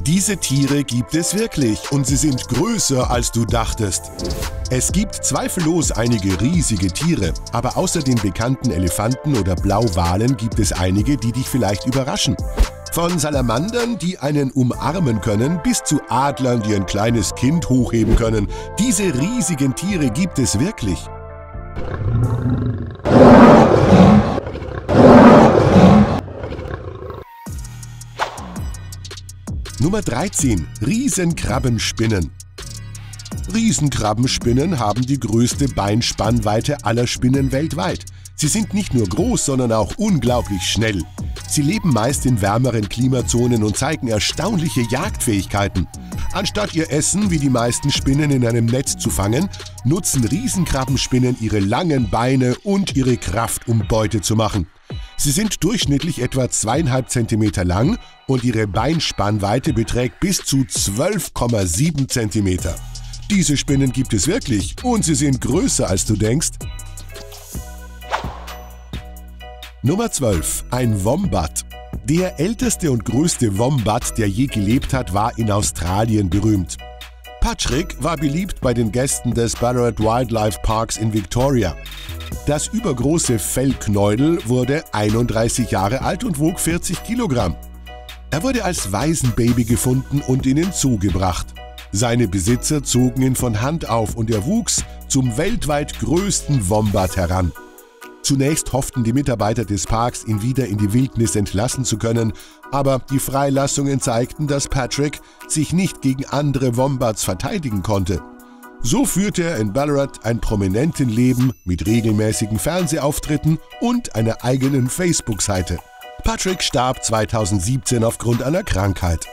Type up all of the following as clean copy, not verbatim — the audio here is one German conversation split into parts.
Diese Tiere gibt es wirklich und sie sind größer, als du dachtest. Es gibt zweifellos einige riesige Tiere, aber außer den bekannten Elefanten oder Blauwalen gibt es einige, die dich vielleicht überraschen. Von Salamandern, die einen umarmen können, bis zu Adlern, die ein kleines Kind hochheben können. Diese riesigen Tiere gibt es wirklich. Nummer 13. Riesenkrabbenspinnen. Riesenkrabbenspinnen haben die größte Beinspannweite aller Spinnen weltweit. Sie sind nicht nur groß, sondern auch unglaublich schnell. Sie leben meist in wärmeren Klimazonen und zeigen erstaunliche Jagdfähigkeiten. Anstatt ihr Essen wie die meisten Spinnen in einem Netz zu fangen, nutzen Riesenkrabbenspinnen ihre langen Beine und ihre Kraft, um Beute zu machen. Sie sind durchschnittlich etwa 2,5 cm lang und ihre Beinspannweite beträgt bis zu 12,7 cm. Diese Spinnen gibt es wirklich und sie sind größer, als du denkst. Nummer 12. Ein Wombat. Der älteste und größte Wombat, der je gelebt hat, war in Australien berühmt. Patrick war beliebt bei den Gästen des Ballarat Wildlife Parks in Victoria. Das übergroße Fellknäudel wurde 31 Jahre alt und wog 40 Kilogramm. Er wurde als Waisenbaby gefunden und in den Zoo gebracht. Seine Besitzer zogen ihn von Hand auf und er wuchs zum weltweit größten Wombat heran. Zunächst hofften die Mitarbeiter des Parks, ihn wieder in die Wildnis entlassen zu können, aber die Freilassungen zeigten, dass Patrick sich nicht gegen andere Wombats verteidigen konnte. So führte er in Ballarat ein Prominentenleben mit regelmäßigen Fernsehauftritten und einer eigenen Facebook-Seite. Patrick starb 2017 aufgrund einer Krankheit.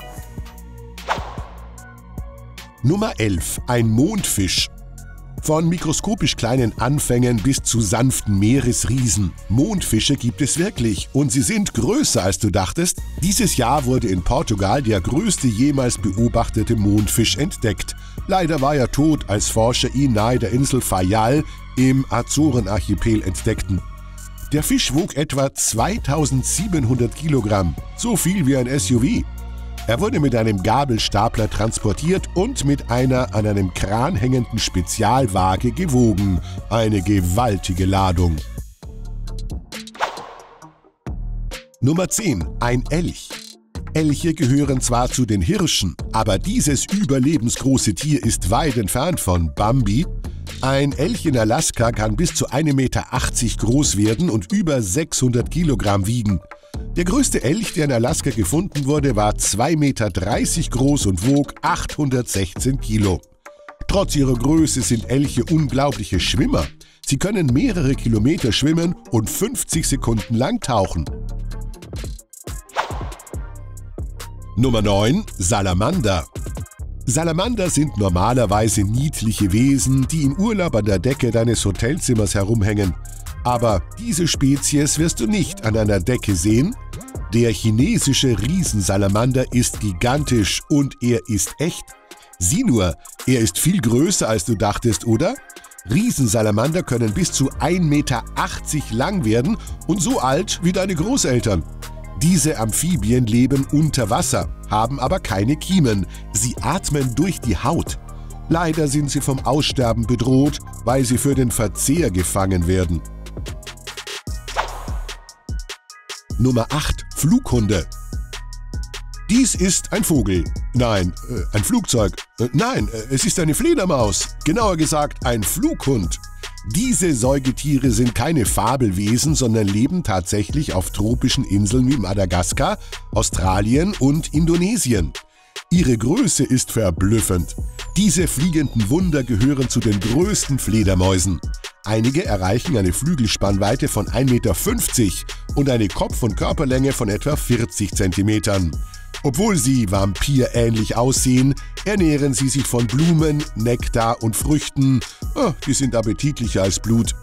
Nummer 11. Ein Mondfisch. Von mikroskopisch kleinen Anfängen bis zu sanften Meeresriesen. Mondfische gibt es wirklich und sie sind größer, als du dachtest. Dieses Jahr wurde in Portugal der größte jemals beobachtete Mondfisch entdeckt. Leider war er tot, als Forscher ihn nahe der Insel Faial im Azorenarchipel entdeckten. Der Fisch wog etwa 2700 Kilogramm, so viel wie ein SUV. Er wurde mit einem Gabelstapler transportiert und mit einer an einem Kran hängenden Spezialwaage gewogen. Eine gewaltige Ladung. Nummer 10. Ein Elch. Elche gehören zwar zu den Hirschen, aber dieses überlebensgroße Tier ist weit entfernt von Bambi. Ein Elch in Alaska kann bis zu 1,80 Meter groß werden und über 600 Kilogramm wiegen. Der größte Elch, der in Alaska gefunden wurde, war 2,30 Meter groß und wog 816 Kilo. Trotz ihrer Größe sind Elche unglaubliche Schwimmer. Sie können mehrere Kilometer schwimmen und 50 Sekunden lang tauchen. Nummer 9. Salamander. Salamander sind normalerweise niedliche Wesen, die im Urlaub an der Decke deines Hotelzimmers herumhängen. Aber diese Spezies wirst du nicht an einer Decke sehen. Der chinesische Riesensalamander ist gigantisch und er ist echt. Sieh nur, er ist viel größer, als du dachtest, oder? Riesensalamander können bis zu 1,80 Meter lang werden und so alt wie deine Großeltern. Diese Amphibien leben unter Wasser, haben aber keine Kiemen. Sie atmen durch die Haut. Leider sind sie vom Aussterben bedroht, weil sie für den Verzehr gefangen werden. Nummer 8. Flughunde. Dies ist ein Vogel. Nein, ein Flugzeug. Nein, es ist eine Fledermaus. Genauer gesagt, ein Flughund. Diese Säugetiere sind keine Fabelwesen, sondern leben tatsächlich auf tropischen Inseln wie Madagaskar, Australien und Indonesien. Ihre Größe ist verblüffend. Diese fliegenden Wunder gehören zu den größten Fledermäusen. Einige erreichen eine Flügelspannweite von 1,50 Meter und eine Kopf- und Körperlänge von etwa 40 cm. Obwohl sie vampirähnlich aussehen, ernähren sie sich von Blumen, Nektar und Früchten. Oh, die sind appetitlicher als Blut.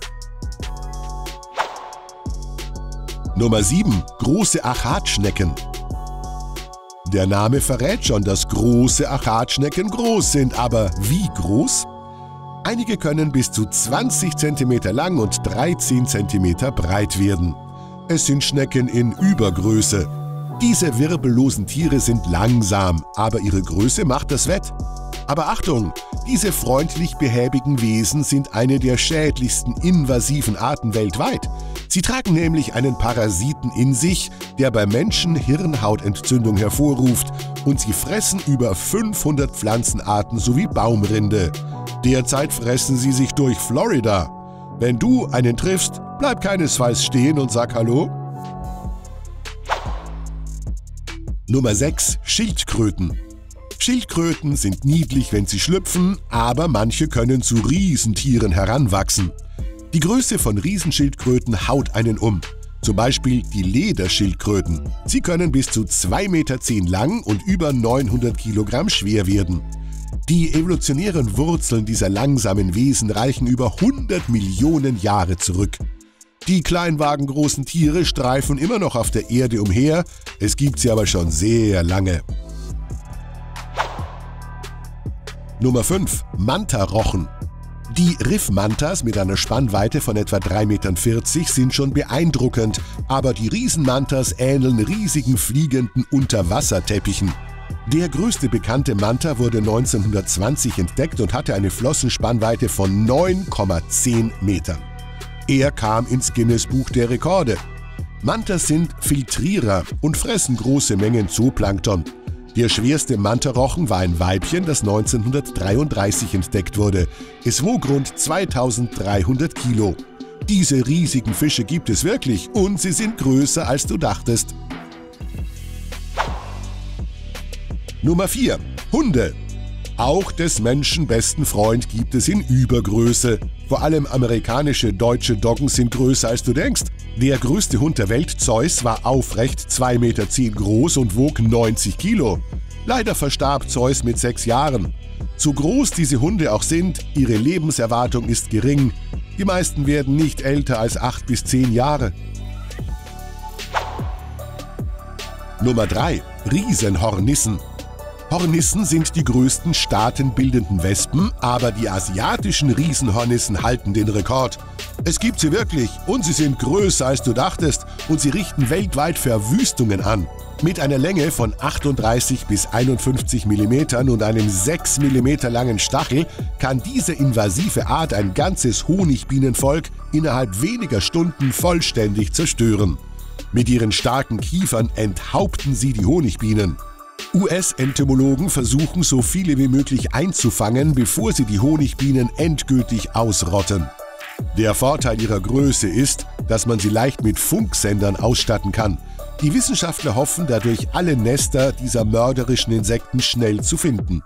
Nummer 7. Große Achatschnecken. Der Name verrät schon, dass große Achatschnecken groß sind, aber wie groß? Einige können bis zu 20 cm lang und 13 cm breit werden. Es sind Schnecken in Übergröße. Diese wirbellosen Tiere sind langsam, aber ihre Größe macht das wett. Aber Achtung, diese freundlich behäbigen Wesen sind eine der schädlichsten invasiven Arten weltweit. Sie tragen nämlich einen Parasiten in sich, der bei Menschen Hirnhautentzündung hervorruft, und sie fressen über 500 Pflanzenarten sowie Baumrinde. Derzeit fressen sie sich durch Florida. Wenn du einen triffst, bleib keinesfalls stehen und sag Hallo. Nummer 6. Schildkröten. Schildkröten sind niedlich, wenn sie schlüpfen, aber manche können zu Riesentieren heranwachsen. Die Größe von Riesenschildkröten haut einen um. Zum Beispiel die Lederschildkröten. Sie können bis zu 2,10 Meter lang und über 900 Kilogramm schwer werden. Die evolutionären Wurzeln dieser langsamen Wesen reichen über 100 Millionen Jahre zurück. Die kleinwagengroßen Tiere streifen immer noch auf der Erde umher, es gibt sie aber schon sehr lange. Nummer 5. Mantarochen. Die Riffmantas mit einer Spannweite von etwa 3,40 Metern sind schon beeindruckend, aber die Riesenmantas ähneln riesigen fliegenden Unterwasserteppichen. Der größte bekannte Manta wurde 1920 entdeckt und hatte eine Flossenspannweite von 9,10 Metern. Er kam ins Guinness-Buch der Rekorde. Mantas sind Filtrierer und fressen große Mengen Zooplankton. Der schwerste Mantarochen war ein Weibchen, das 1933 entdeckt wurde. Es wog rund 2300 Kilo. Diese riesigen Fische gibt es wirklich und sie sind größer, als du dachtest. Nummer 4. Hunde. Auch des Menschen besten Freund gibt es in Übergröße. Vor allem amerikanische deutsche Doggen sind größer, als du denkst. Der größte Hund der Welt, Zeus, war aufrecht 2,10 Meter groß und wog 90 Kilo. Leider verstarb Zeus mit 6 Jahren. So groß diese Hunde auch sind, ihre Lebenserwartung ist gering. Die meisten werden nicht älter als 8 bis 10 Jahre. Nummer 3. Riesenhornissen. Hornissen sind die größten staatenbildenden Wespen, aber die asiatischen Riesenhornissen halten den Rekord. Es gibt sie wirklich und sie sind größer, als du dachtest, und sie richten weltweit Verwüstungen an. Mit einer Länge von 38 bis 51 mm und einem 6 mm langen Stachel kann diese invasive Art ein ganzes Honigbienenvolk innerhalb weniger Stunden vollständig zerstören. Mit ihren starken Kiefern enthaupten sie die Honigbienen. US-Entomologen versuchen, so viele wie möglich einzufangen, bevor sie die Honigbienen endgültig ausrotten. Der Vorteil ihrer Größe ist, dass man sie leicht mit Funksendern ausstatten kann. Die Wissenschaftler hoffen dadurch, alle Nester dieser mörderischen Insekten schnell zu finden.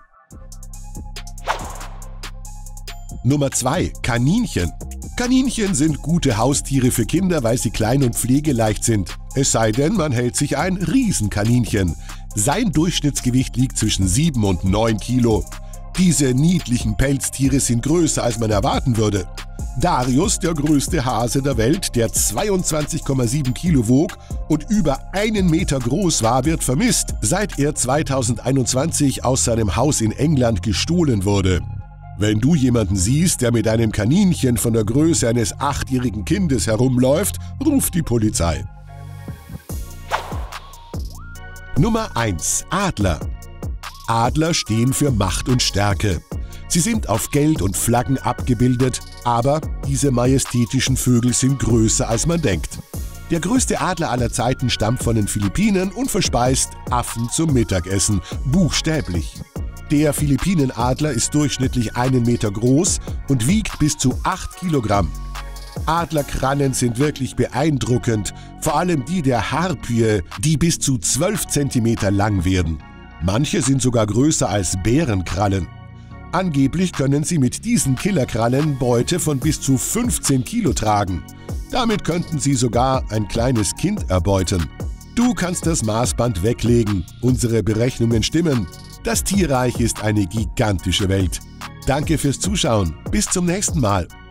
Nummer 2. Kaninchen. Kaninchen sind gute Haustiere für Kinder, weil sie klein und pflegeleicht sind. Es sei denn, man hält sich ein Riesenkaninchen. Sein Durchschnittsgewicht liegt zwischen 7 und 9 Kilo. Diese niedlichen Pelztiere sind größer, als man erwarten würde. Darius, der größte Hase der Welt, der 22,7 Kilo wog und über 1 Meter groß war, wird vermisst, seit er 2021 aus seinem Haus in England gestohlen wurde. Wenn du jemanden siehst, der mit einem Kaninchen von der Größe eines 8-jährigen Kindes herumläuft, ruf die Polizei. Nummer 1. Adler. Adler stehen für Macht und Stärke. Sie sind auf Geld und Flaggen abgebildet, aber diese majestätischen Vögel sind größer, als man denkt. Der größte Adler aller Zeiten stammt von den Philippinen und verspeist Affen zum Mittagessen, buchstäblich. Der Philippinenadler ist durchschnittlich 1 Meter groß und wiegt bis zu 8 Kilogramm. Adlerkrannen sind wirklich beeindruckend, vor allem die der Harpyie, die bis zu 12 Zentimeter lang werden. Manche sind sogar größer als Bärenkrallen. Angeblich können sie mit diesen Killerkrallen Beute von bis zu 15 Kilo tragen. Damit könnten sie sogar ein kleines Kind erbeuten. Du kannst das Maßband weglegen. Unsere Berechnungen stimmen. Das Tierreich ist eine gigantische Welt. Danke fürs Zuschauen. Bis zum nächsten Mal.